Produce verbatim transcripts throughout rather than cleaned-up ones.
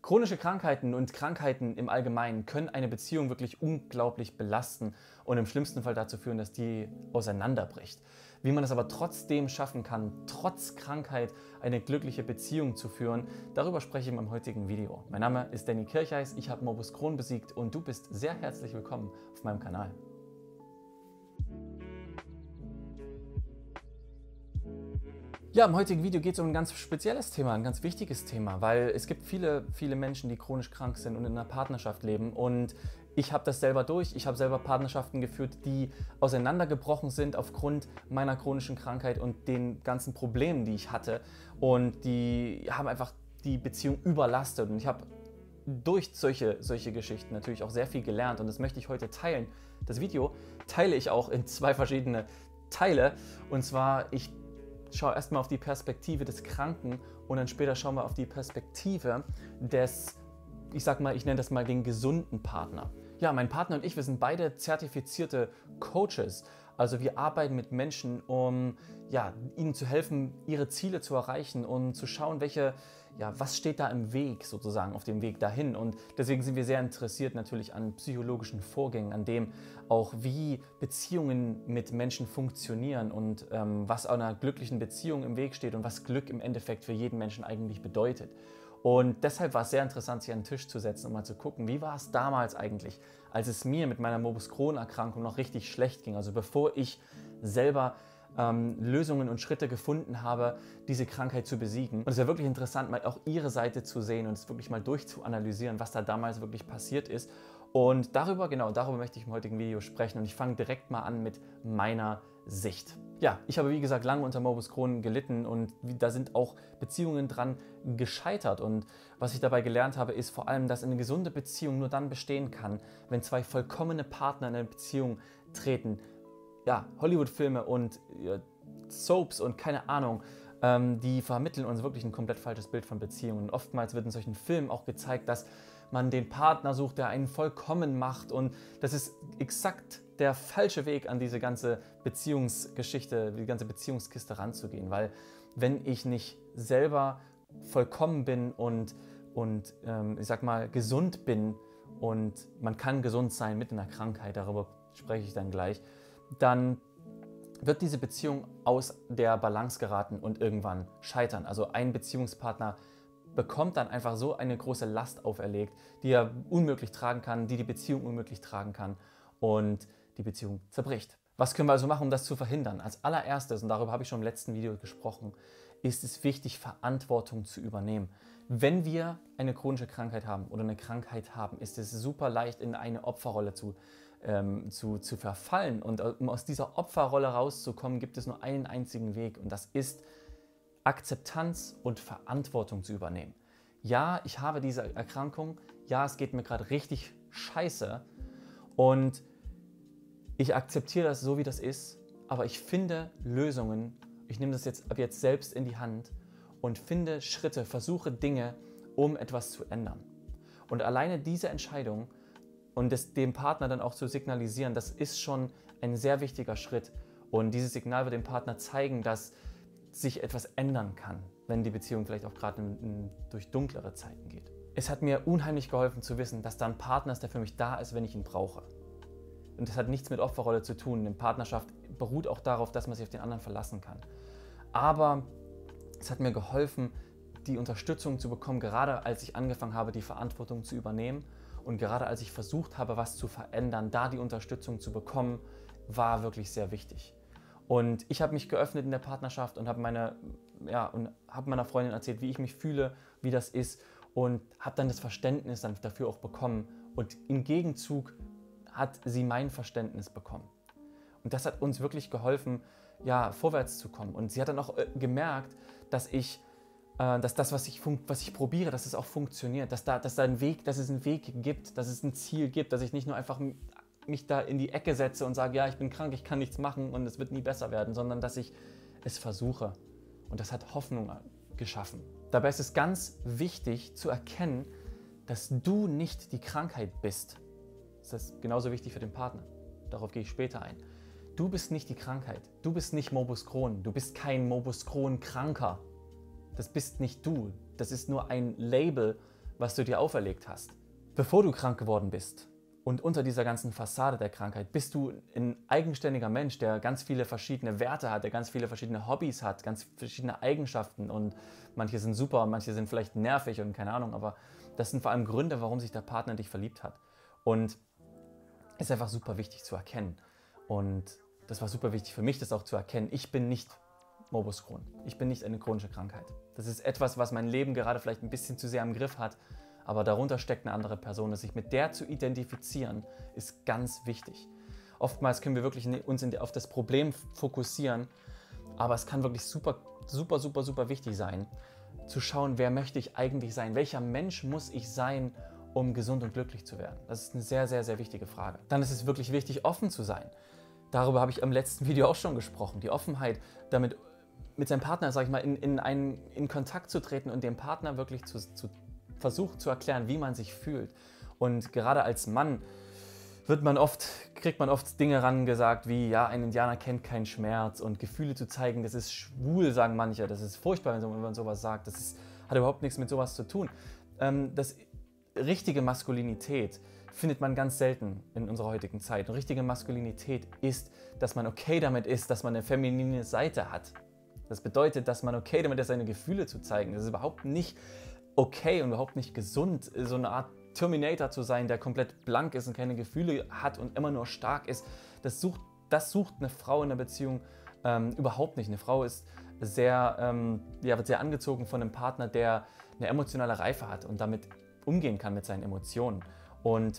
Chronische Krankheiten und Krankheiten im Allgemeinen können eine Beziehung wirklich unglaublich belasten und im schlimmsten Fall dazu führen, dass die auseinanderbricht. Wie man es aber trotzdem schaffen kann, trotz Krankheit eine glückliche Beziehung zu führen, darüber spreche ich in meinem heutigen Video. Mein Name ist Danny Kircheiß, ich habe Morbus Crohn besiegt und du bist sehr herzlich willkommen auf meinem Kanal. Ja, im heutigen Video geht es um ein ganz spezielles Thema, ein ganz wichtiges Thema, weil es gibt viele, viele Menschen, die chronisch krank sind und in einer Partnerschaft leben und ich habe das selber durch. Ich habe selber Partnerschaften geführt, die auseinandergebrochen sind aufgrund meiner chronischen Krankheit und den ganzen Problemen, die ich hatte, und die haben einfach die Beziehung überlastet und ich habe durch solche, solche Geschichten natürlich auch sehr viel gelernt und das möchte ich heute teilen. Das Video teile ich auch in zwei verschiedene Teile, und zwar ich schau erstmal auf die Perspektive des Kranken und dann später schauen wir auf die Perspektive des, ich sag mal, ich nenne das mal den gesunden Partner. Ja, mein Partner und ich, wir sind beide zertifizierte Coaches. Also wir arbeiten mit Menschen, um ja, ihnen zu helfen, ihre Ziele zu erreichen und zu schauen, welche, ja, was steht da im Weg sozusagen, auf dem Weg dahin. Und deswegen sind wir sehr interessiert natürlich an psychologischen Vorgängen, an dem auch, wie Beziehungen mit Menschen funktionieren und ähm, was einer glücklichen Beziehung im Weg steht und was Glück im Endeffekt für jeden Menschen eigentlich bedeutet. Und deshalb war es sehr interessant, sich an den Tisch zu setzen und mal zu gucken, wie war es damals eigentlich, als es mir mit meiner Morbus Crohn-Erkrankung noch richtig schlecht ging. Also bevor ich selber ähm, Lösungen und Schritte gefunden habe, diese Krankheit zu besiegen. Und es ist ja wirklich interessant, mal auch ihre Seite zu sehen und es wirklich mal durchzuanalysieren, was da damals wirklich passiert ist. Und darüber, genau, darüber möchte ich im heutigen Video sprechen. Und ich fange direkt mal an mit meiner Sicht. Ja, ich habe wie gesagt lange unter Morbus Crohn gelitten und da sind auch Beziehungen dran gescheitert. Und was ich dabei gelernt habe, ist vor allem, dass eine gesunde Beziehung nur dann bestehen kann, wenn zwei vollkommene Partner in eine Beziehung treten. Ja, Hollywood-Filme und ja, Soaps und keine Ahnung, ähm, die vermitteln uns wirklich ein komplett falsches Bild von Beziehungen. Und oftmals wird in solchen Filmen auch gezeigt, dass man den Partner sucht, der einen vollkommen macht, und das ist exakt der falsche Weg, an diese ganze Beziehungsgeschichte, die ganze Beziehungskiste ranzugehen, weil wenn ich nicht selber vollkommen bin und, und ähm, ich sag mal gesund bin, und man kann gesund sein mit einer Krankheit, darüber spreche ich dann gleich, dann wird diese Beziehung aus der Balance geraten und irgendwann scheitern. Also ein Beziehungspartner bekommt dann einfach so eine große Last auferlegt, die er unmöglich tragen kann, die die Beziehung unmöglich tragen kann, und die Beziehung zerbricht. Was können wir also machen, um das zu verhindern? Als allererstes, und darüber habe ich schon im letzten Video gesprochen, ist es wichtig, Verantwortung zu übernehmen. Wenn wir eine chronische Krankheit haben oder eine Krankheit haben, ist es super leicht, in eine Opferrolle zu, ähm, zu, zu verfallen. Und um aus dieser Opferrolle rauszukommen, gibt es nur einen einzigen Weg, und das ist Akzeptanz und Verantwortung zu übernehmen. Ja, ich habe diese Erkrankung, ja, es geht mir gerade richtig scheiße und ich akzeptiere das so, wie das ist, aber ich finde Lösungen, ich nehme das jetzt ab jetzt selbst in die Hand und finde Schritte, versuche Dinge, um etwas zu ändern. Und alleine diese Entscheidung und das, dem Partner dann auch zu signalisieren, das ist schon ein sehr wichtiger Schritt, und dieses Signal wird dem Partner zeigen, dass sich etwas ändern kann, wenn die Beziehung vielleicht auch gerade in, in, durch dunklere Zeiten geht. Es hat mir unheimlich geholfen zu wissen, dass da ein Partner ist, der für mich da ist, wenn ich ihn brauche. Und das hat nichts mit Opferrolle zu tun. Eine Partnerschaft beruht auch darauf, dass man sich auf den anderen verlassen kann. Aber es hat mir geholfen, die Unterstützung zu bekommen, gerade als ich angefangen habe, die Verantwortung zu übernehmen, und gerade als ich versucht habe, was zu verändern, da die Unterstützung zu bekommen, war wirklich sehr wichtig. Und ich habe mich geöffnet in der Partnerschaft und habe meine, ja, und habe meiner Freundin erzählt, wie ich mich fühle, wie das ist, und habe dann das Verständnis dann dafür auch bekommen. Und im Gegenzug hat sie mein Verständnis bekommen. Und das hat uns wirklich geholfen, ja, vorwärts zu kommen. Und sie hat dann auch äh, gemerkt, dass ich, äh, dass das, was ich, was ich probiere, dass es auch funktioniert, dass, da, dass, da ein Weg, dass es einen Weg gibt, dass es ein Ziel gibt, dass ich nicht nur einfach mich da in die Ecke setze und sage, ja, ich bin krank, ich kann nichts machen und es wird nie besser werden, sondern dass ich es versuche. Und das hat Hoffnung geschaffen. Dabei ist es ganz wichtig zu erkennen, dass du nicht die Krankheit bist. Das ist genauso wichtig für den Partner. Darauf gehe ich später ein. Du bist nicht die Krankheit. Du bist nicht Morbus Crohn. Du bist kein Morbus Crohn-Kranker. Das bist nicht du. Das ist nur ein Label, was du dir auferlegt hast. Bevor du krank geworden bist und unter dieser ganzen Fassade der Krankheit, bist du ein eigenständiger Mensch, der ganz viele verschiedene Werte hat, der ganz viele verschiedene Hobbys hat, ganz verschiedene Eigenschaften und manche sind super, manche sind vielleicht nervig und keine Ahnung, aber das sind vor allem Gründe, warum sich der Partner in dich verliebt hat. Und ist einfach super wichtig zu erkennen. Und das war super wichtig für mich, das auch zu erkennen. Ich bin nicht Morbus Crohn. Ich bin nicht eine chronische Krankheit. Das ist etwas, was mein Leben gerade vielleicht ein bisschen zu sehr im Griff hat, aber darunter steckt eine andere Person. Und sich mit der zu identifizieren, ist ganz wichtig. Oftmals können wir wirklich uns auf das Problem fokussieren, aber es kann wirklich super, super, super, super wichtig sein, zu schauen, wer möchte ich eigentlich sein? Welcher Mensch muss ich sein, um gesund und glücklich zu werden? Das ist eine sehr, sehr, sehr wichtige Frage. Dann ist es wirklich wichtig, offen zu sein. Darüber habe ich im letzten Video auch schon gesprochen. Die Offenheit, damit mit seinem Partner, sag ich mal, in, in, einen, in Kontakt zu treten und dem Partner wirklich zu, zu versuchen zu erklären, wie man sich fühlt. Und gerade als Mann wird man oft, kriegt man oft Dinge rangesagt wie, ja, ein Indianer kennt keinen Schmerz und Gefühle zu zeigen, das ist schwul, sagen manche, das ist furchtbar, wenn man sowas sagt, das ist, hat überhaupt nichts mit sowas zu tun. Ähm, das richtige Maskulinität findet man ganz selten in unserer heutigen Zeit. Und richtige Maskulinität ist, dass man okay damit ist, dass man eine feminine Seite hat. Das bedeutet, dass man okay damit ist, seine Gefühle zu zeigen. Das ist überhaupt nicht okay und überhaupt nicht gesund, so eine Art Terminator zu sein, der komplett blank ist und keine Gefühle hat und immer nur stark ist. Das sucht, das sucht eine Frau in einer Beziehung ähm, überhaupt nicht. Eine Frau ist sehr, ähm, ja, wird sehr angezogen von einem Partner, der eine emotionale Reife hat und damit umgehen kann mit seinen Emotionen. Und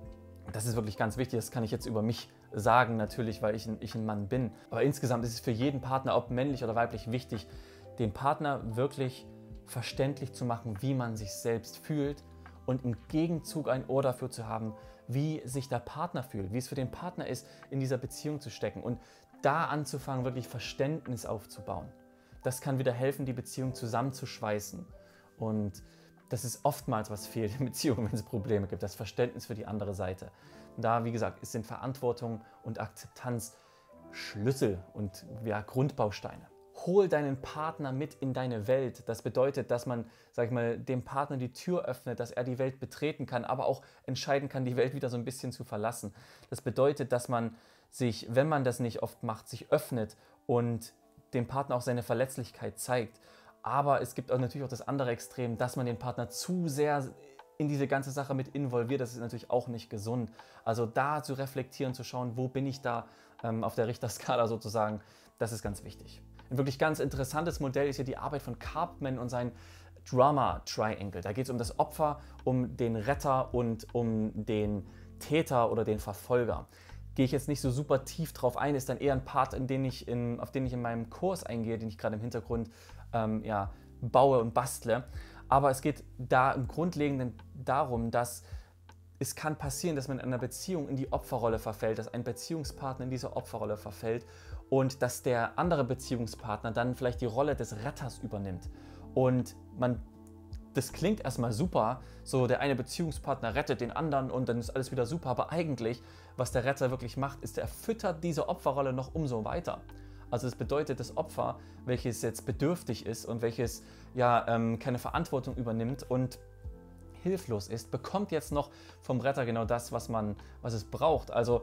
das ist wirklich ganz wichtig. Das kann ich jetzt über mich sagen, natürlich, weil ich ein, ich ein Mann bin. Aber insgesamt ist es für jeden Partner, ob männlich oder weiblich, wichtig, den Partner wirklich verständlich zu machen, wie man sich selbst fühlt und im Gegenzug ein Ohr dafür zu haben, wie sich der Partner fühlt, wie es für den Partner ist, in dieser Beziehung zu stecken und da anzufangen, wirklich Verständnis aufzubauen. Das kann wieder helfen, die Beziehung zusammenzuschweißen. Und das ist oftmals, was fehlt in Beziehungen, wenn es Probleme gibt, das Verständnis für die andere Seite. Und da, wie gesagt, sind Verantwortung und Akzeptanz Schlüssel und ja, Grundbausteine. Hol deinen Partner mit in deine Welt. Das bedeutet, dass man, sag ich mal, dem Partner die Tür öffnet, dass er die Welt betreten kann, aber auch entscheiden kann, die Welt wieder so ein bisschen zu verlassen. Das bedeutet, dass man sich, wenn man das nicht oft macht, sich öffnet und dem Partner auch seine Verletzlichkeit zeigt. Aber es gibt auch natürlich auch das andere Extrem, dass man den Partner zu sehr in diese ganze Sache mit involviert. Das ist natürlich auch nicht gesund. Also da zu reflektieren, zu schauen, wo bin ich da ähm, auf der Richterskala sozusagen, das ist ganz wichtig. Ein wirklich ganz interessantes Modell ist hier die Arbeit von Karpman und sein Drama Triangle. Da geht es um das Opfer, um den Retter und um den Täter oder den Verfolger. Gehe ich jetzt nicht so super tief drauf ein, ist dann eher ein Part, in den ich in, auf den ich in meinem Kurs eingehe, den ich gerade im Hintergrund ähm, ja, baue und bastle. Aber es geht da im Grundlegenden darum, dass es kann passieren, dass man in einer Beziehung in die Opferrolle verfällt, dass ein Beziehungspartner in diese Opferrolle verfällt und dass der andere Beziehungspartner dann vielleicht die Rolle des Retters übernimmt. Und man, das klingt erstmal super, so der eine Beziehungspartner rettet den anderen und dann ist alles wieder super, aber eigentlich, was der Retter wirklich macht, ist, er füttert diese Opferrolle noch umso weiter. Also das bedeutet, das Opfer, welches jetzt bedürftig ist und welches ja ähm, keine Verantwortung übernimmt und hilflos ist, bekommt jetzt noch vom Retter genau das, was, man, was es braucht. Also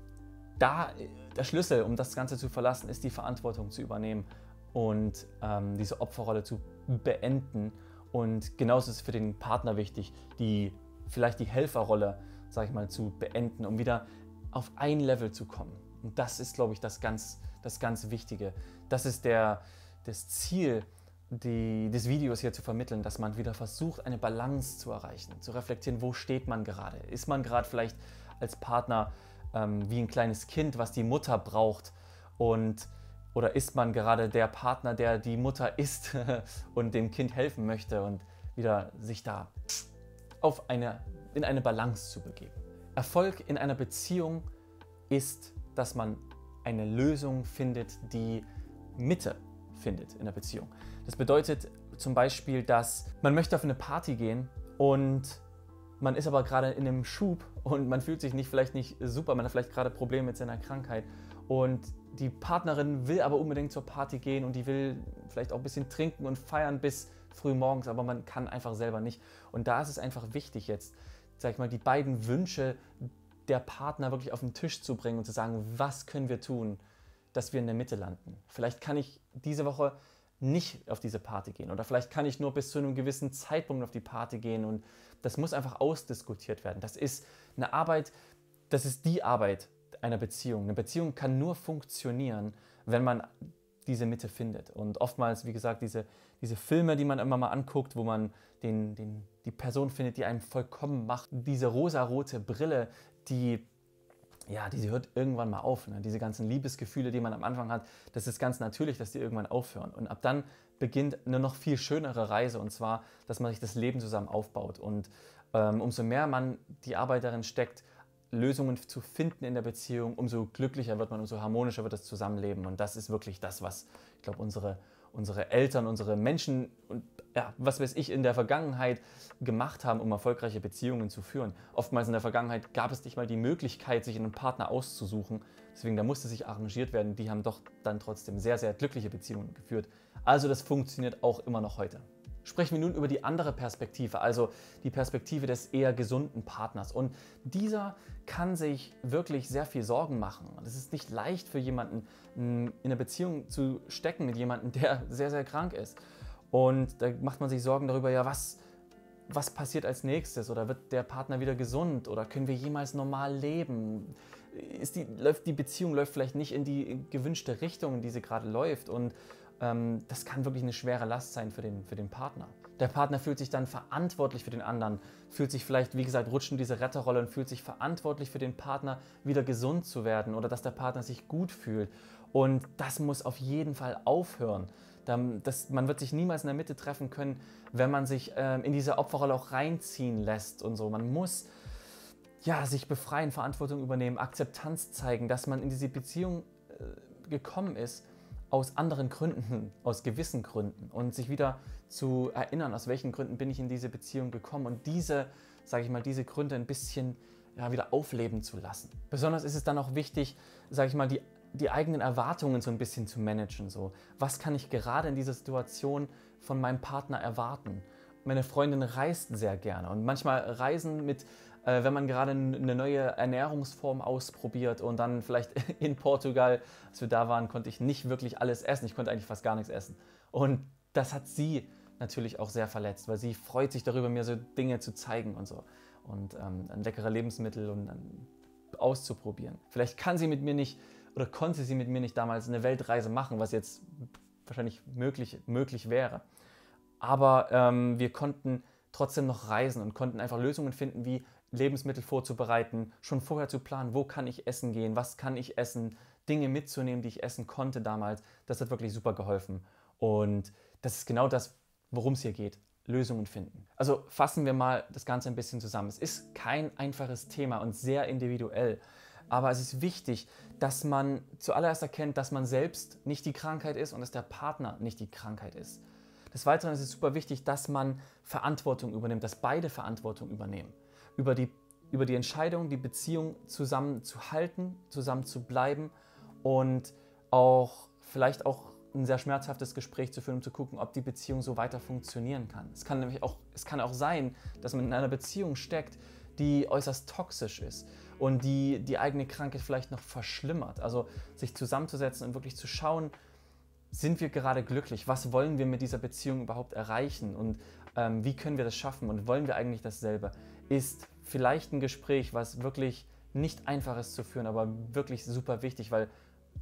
da der Schlüssel, um das Ganze zu verlassen, ist die Verantwortung zu übernehmen und ähm, diese Opferrolle zu beenden. Und genauso ist es für den Partner wichtig, die, vielleicht die Helferrolle, sag ich mal, zu beenden, um wieder auf ein Level zu kommen. Und das ist, glaube ich, das ganz, das ganz Wichtige. Das ist der, das Ziel die, des Videos hier zu vermitteln, dass man wieder versucht, eine Balance zu erreichen, zu reflektieren, wo steht man gerade. Ist man gerade vielleicht als Partner ähm, wie ein kleines Kind, was die Mutter braucht, und, oder ist man gerade der Partner, der die Mutter ist und dem Kind helfen möchte und wieder sich da auf eine, in eine Balance zu begeben. Erfolg in einer Beziehung ist, dass man eine Lösung findet, die Mitte findet in der Beziehung. Das bedeutet zum Beispiel, dass man möchte auf eine Party gehen und man ist aber gerade in einem Schub und man fühlt sich nicht, vielleicht nicht super, man hat vielleicht gerade Probleme mit seiner Krankheit und die Partnerin will aber unbedingt zur Party gehen und die will vielleicht auch ein bisschen trinken und feiern bis früh morgens, aber man kann einfach selber nicht. Und da ist es einfach wichtig jetzt, sag ich mal, die beiden Wünsche der Partner wirklich auf den Tisch zu bringen und zu sagen, was können wir tun, dass wir in der Mitte landen. Vielleicht kann ich diese Woche nicht auf diese Party gehen oder vielleicht kann ich nur bis zu einem gewissen Zeitpunkt auf die Party gehen und das muss einfach ausdiskutiert werden. Das ist eine Arbeit, das ist die Arbeit einer Beziehung. Eine Beziehung kann nur funktionieren, wenn man diese Mitte findet. Und oftmals, wie gesagt, diese, diese Filme, die man immer mal anguckt, wo man den, den, die Person findet, die einem vollkommen macht, diese rosarote Brille, die, ja, die hört irgendwann mal auf. Ne? Diese ganzen Liebesgefühle, die man am Anfang hat, das ist ganz natürlich, dass die irgendwann aufhören. Und ab dann beginnt eine noch viel schönere Reise, und zwar, dass man sich das Leben zusammen aufbaut. Und ähm, umso mehr man die Arbeit darin steckt, Lösungen zu finden in der Beziehung, umso glücklicher wird man, umso harmonischer wird das Zusammenleben. Und das ist wirklich das, was, ich glaube, unsere, unsere Eltern, unsere Menschen und ja, was weiß ich, in der Vergangenheit gemacht haben, um erfolgreiche Beziehungen zu führen. Oftmals in der Vergangenheit gab es nicht mal die Möglichkeit, sich einen Partner auszusuchen. Deswegen, da musste sich arrangiert werden. Die haben doch dann trotzdem sehr, sehr glückliche Beziehungen geführt. Also das funktioniert auch immer noch heute. Sprechen wir nun über die andere Perspektive, also die Perspektive des eher gesunden Partners. Und dieser kann sich wirklich sehr viel Sorgen machen. Es ist nicht leicht für jemanden, in eine Beziehung zu stecken mit jemandem, der sehr, sehr krank ist. Und da macht man sich Sorgen darüber, ja, was, was passiert als nächstes? Oder wird der Partner wieder gesund? Oder können wir jemals normal leben? Ist die, läuft die Beziehung läuft vielleicht nicht in die gewünschte Richtung, in die sie gerade läuft? Und ähm, das kann wirklich eine schwere Last sein für den, für den Partner. Der Partner fühlt sich dann verantwortlich für den anderen, fühlt sich vielleicht, wie gesagt, rutscht in diese Retterrolle und fühlt sich verantwortlich für den Partner, wieder gesund zu werden oder dass der Partner sich gut fühlt. Und das muss auf jeden Fall aufhören. Das, man wird sich niemals in der Mitte treffen können, wenn man sich ähm, in diese Opferrolle auch reinziehen lässt und so. Man muss ja, sich befreien, Verantwortung übernehmen, Akzeptanz zeigen, dass man in diese Beziehung äh, gekommen ist aus anderen Gründen, aus gewissen Gründen und sich wieder zu erinnern, aus welchen Gründen bin ich in diese Beziehung gekommen und diese, sage ich mal, diese Gründe ein bisschen ja, wieder aufleben zu lassen. Besonders ist es dann auch wichtig, sage ich mal, die die eigenen Erwartungen so ein bisschen zu managen. So. Was kann ich gerade in dieser Situation von meinem Partner erwarten? Meine Freundin reist sehr gerne und manchmal Reisen mit, äh, wenn man gerade eine neue Ernährungsform ausprobiert und dann vielleicht in Portugal, als wir da waren, konnte ich nicht wirklich alles essen. Ich konnte eigentlich fast gar nichts essen. Und das hat sie natürlich auch sehr verletzt, weil sie freut sich darüber, mir so Dinge zu zeigen und so. Und ähm, ein leckeres Lebensmittel und dann auszuprobieren. Vielleicht kann sie mit mir nicht oder konnte sie mit mir nicht damals eine Weltreise machen, was jetzt wahrscheinlich möglich, möglich wäre. Aber ähm, wir konnten trotzdem noch reisen und konnten einfach Lösungen finden, wie Lebensmittel vorzubereiten, schon vorher zu planen, wo kann ich essen gehen, was kann ich essen, Dinge mitzunehmen, die ich essen konnte damals. Das hat wirklich super geholfen. Und das ist genau das, worum es hier geht. Lösungen finden. Also fassen wir mal das Ganze ein bisschen zusammen. Es ist kein einfaches Thema und sehr individuell. Aber es ist wichtig, dass man zuallererst erkennt, dass man selbst nicht die Krankheit ist und dass der Partner nicht die Krankheit ist. Des Weiteren ist es super wichtig, dass man Verantwortung übernimmt, dass beide Verantwortung übernehmen. Über die, über die Entscheidung, die Beziehung zusammen zu halten, zusammen zu bleiben und auch vielleicht auch ein sehr schmerzhaftes Gespräch zu führen, um zu gucken, ob die Beziehung so weiter funktionieren kann. Es kann nämlich auch, es kann auch sein, dass man in einer Beziehung steckt, die äußerst toxisch ist und die die eigene Krankheit vielleicht noch verschlimmert. Also sich zusammenzusetzen und wirklich zu schauen, sind wir gerade glücklich? Was wollen wir mit dieser Beziehung überhaupt erreichen? Und ähm, wie können wir das schaffen? Und wollen wir eigentlich dasselbe? Ist vielleicht ein Gespräch, was wirklich nicht einfach ist zu führen, aber wirklich super wichtig, weil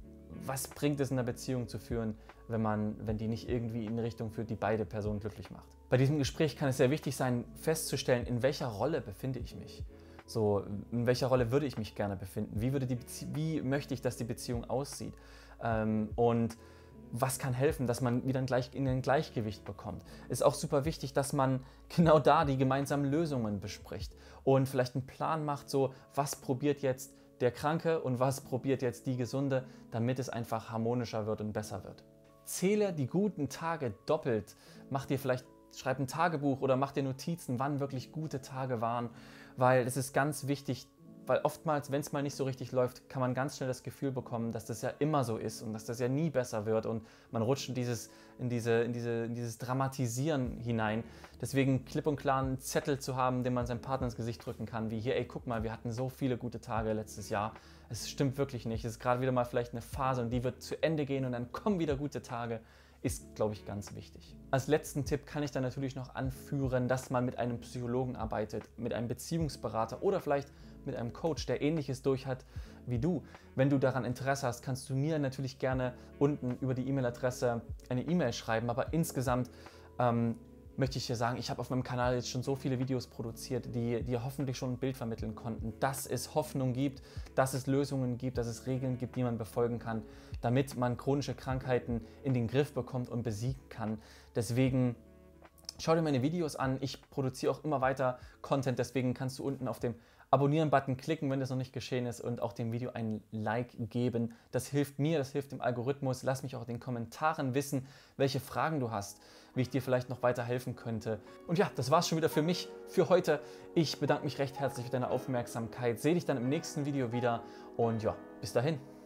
was bringt es in einer Beziehung zu führen, wenn, man, wenn die nicht irgendwie in eine Richtung führt, die beide Personen glücklich macht? Bei diesem Gespräch kann es sehr wichtig sein, festzustellen, in welcher Rolle befinde ich mich. So, in welcher Rolle würde ich mich gerne befinden? Wie, würde die Bezie- wie möchte ich, dass die Beziehung aussieht? Ähm, und was kann helfen, dass man wieder in ein Gleichgewicht bekommt? Es ist auch super wichtig, dass man genau da die gemeinsamen Lösungen bespricht und vielleicht einen Plan macht, so was probiert jetzt der Kranke und was probiert jetzt die Gesunde, damit es einfach harmonischer wird und besser wird. Zähle die guten Tage doppelt. Mach dir vielleicht, schreib ein Tagebuch oder mach dir Notizen, wann wirklich gute Tage waren, weil es ist ganz wichtig, weil oftmals, wenn es mal nicht so richtig läuft, kann man ganz schnell das Gefühl bekommen, dass das ja immer so ist und dass das ja nie besser wird und man rutscht in dieses, in diese, in diese, in dieses Dramatisieren hinein. Deswegen klipp und klar einen Zettel zu haben, den man seinem Partner ins Gesicht drücken kann, wie hier, ey, guck mal, wir hatten so viele gute Tage letztes Jahr. Es stimmt wirklich nicht. Es ist gerade wieder mal vielleicht eine Phase und die wird zu Ende gehen und dann kommen wieder gute Tage. Ist, glaube ich, ganz wichtig. Als letzten Tipp kann ich dann natürlich noch anführen, dass man mit einem Psychologen arbeitet, mit einem Beziehungsberater oder vielleicht mit einem Coach, der Ähnliches durch hat wie du. Wenn du daran Interesse hast, kannst du mir natürlich gerne unten über die E-Mail-Adresse eine E-Mail schreiben, aber insgesamt ähm, möchte ich dir sagen, ich habe auf meinem Kanal jetzt schon so viele Videos produziert, die dir hoffentlich schon ein Bild vermitteln konnten, dass es Hoffnung gibt, dass es Lösungen gibt, dass es Regeln gibt, die man befolgen kann, damit man chronische Krankheiten in den Griff bekommt und besiegen kann. Deswegen schau dir meine Videos an. Ich produziere auch immer weiter Content, deswegen kannst du unten auf dem Abonnieren-Button klicken, wenn das noch nicht geschehen ist, und auch dem Video ein Like geben. Das hilft mir, das hilft dem Algorithmus. Lass mich auch in den Kommentaren wissen, welche Fragen du hast, wie ich dir vielleicht noch weiter helfen könnte. Und ja, das war's schon wieder für mich für heute. Ich bedanke mich recht herzlich für deine Aufmerksamkeit. Sehe dich dann im nächsten Video wieder und ja, bis dahin.